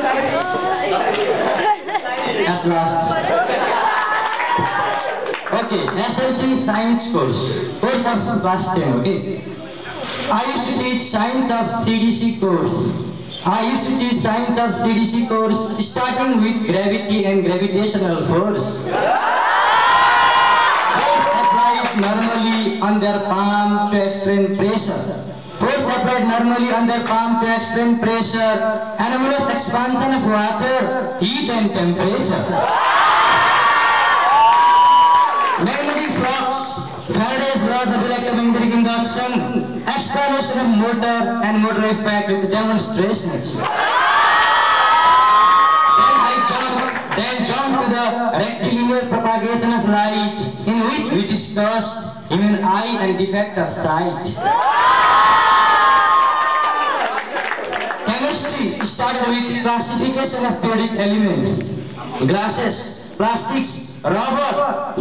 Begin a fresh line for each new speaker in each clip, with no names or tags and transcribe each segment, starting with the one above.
At last. Okay, SLC Science Course of class 10, okay. I used to teach Science of CDC course. Starting with gravity and gravitational force. Force applied normally on their palm to explain pressure. Anomalous expansion of water, heat and temperature. Magnetic flux, Faraday's laws of electromagnetic induction, explanation of motor and motor effect with demonstrations. Then jump to the rectilinear propagation of light, in which we discussed human eye and defect of sight. Chemistry started with classification of periodic elements, glasses, plastics, rubber,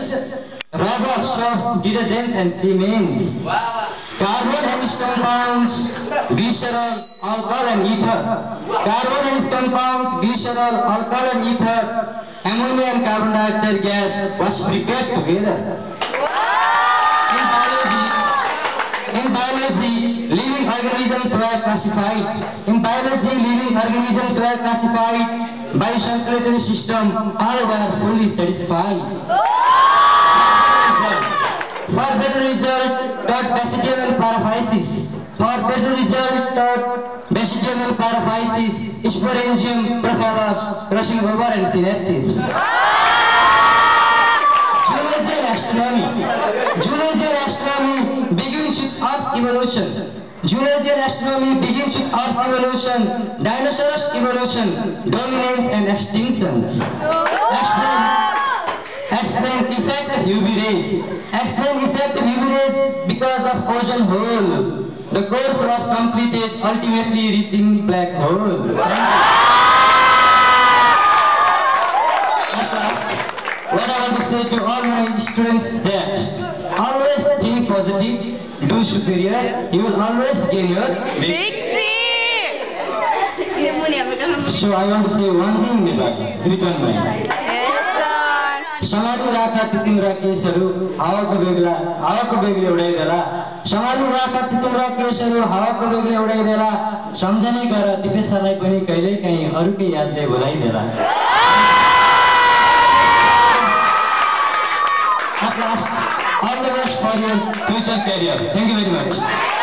soap, detergents and cements. Carbon and its compounds, glycerol, alcohol and ether. Ammonia and carbon dioxide gas was prepared together. In biology, living organisms were classified by circulatory system, all were fully satisfied. For better result, taught basidium paraphysis, sporangium, prophallus, crossing over and synapses. Geology and astronomy begins with Earth's evolution. Dinosaurs evolution, dominance and extinctions. Explain effect of UV rays. Because of ozone hole. The course was completed, ultimately reaching black hole. At last, what I want to say to all my students is that always think positive, do superior, you will always gain your victory. So I want to say one thing in the back, if you don't mind. Samadu raka titimra kesaru hawako begle udaidela. Samjane gara Dipesh sarलाई पनि कहिल्यै काहीँ अरूकै यादले भुलाइदेला. At last, all the best for your future career. Thank you very much.